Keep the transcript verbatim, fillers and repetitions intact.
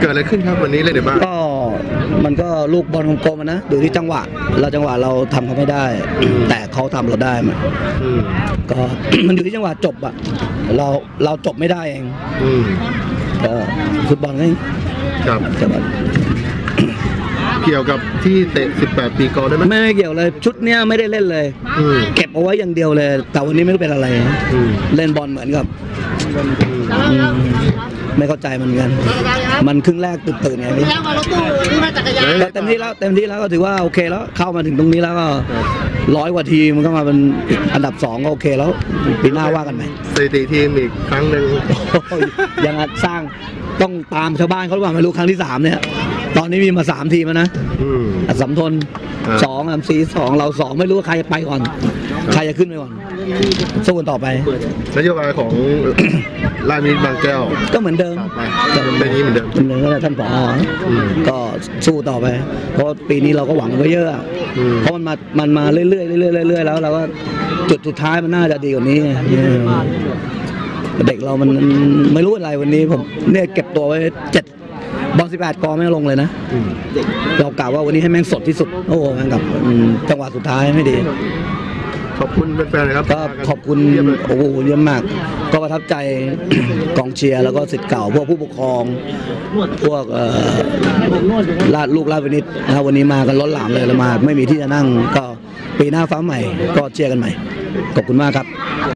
กิดอะไรขึ้นครับวันนี้เล่นในบ้านก็มันก็ลูกบอลกลมๆนะดูที่จังหวะเราจังหวะเราทำเขาไม่ได้แต่เขาทำเราได้มาก็ มันอยู่ที่จังหวะจบอะเราเราจบไม่ได้เองก็ฟุตบอลนี่ครับจังหวะเกี่ยวกับที่เตะสิบแปดปีก่อนได้ไหมไม่เกี่ยวเลยชุดเนี้ยไม่ได้เล่นเลยเก็บเอาไว้อย่างเดียวเลยแต่วันนี้ไม่รู้เป็นอะไรเล่นบอลเหมือนกับไม่เข้าใจมันกันมันครึ่งแรกตื่นๆไงนี่เต็มที่แล้วเต็มที่แล้วก็ถือว่าโอเคแล้วเข้ามาถึงตรงนี้แล้วก็ร้อยกว่าทีมันก็มาเป็นอันดับสองก็โอเคแล้วปีหน้าว่ากันไหมสถิติทีมอีกครั้งหนึ่งยังสร้างต้องตามชาวบ้านเขาหรือเปล่าไม่รู้ครั้งที่สามเนี่ยตอนนี้มีมาสามทีมนะอัศมทนสองอัมซีสองเราสองไม่รู้ว่าใครจะไปก่อนใครจะขึ้นไปก่อนสู้กันต่อไปนโยบายของราชวินิตบางแก้วก็เหมือนเดิมเป็นนี้เหมือนเดิมเหมือนเดิมก็ท่านผอก็สู้ต่อไปเพราะปีนี้เราก็หวังไว้เยอะเพราะมันมามันมาเรื่อยๆเรื่อยๆเรื่อยๆแล้วเราก็จุดสุดท้ายมันน่าจะดีกว่านี้เด็กเรามันไม่รู้อะไรวันนี้ผมเนี่ยเก็บตัวไว้เจ็ดบอลสิบแปดกอไม่ลงเลยนะเรากล่าวว่าวันนี้ให้แม่งสดที่สุดโอ้โหแม่งกับจังหวะสุดท้ายไม่ดีขอบคุณแฟนๆนะครับก็ขอบคุณโอ้โหเยอะมากก็ประทับใจกองเชียร์แล้วก็ศิษย์เก่าพวกผู้ปกครองพวกลาดลูกลาดวินิตนะครับวันนี้มากันล้นหลามเลยเรามาไม่มีที่จะนั่งก็ปีหน้าฟ้าใหม่ก็เชียร์กันใหม่ขอบคุณมากครับ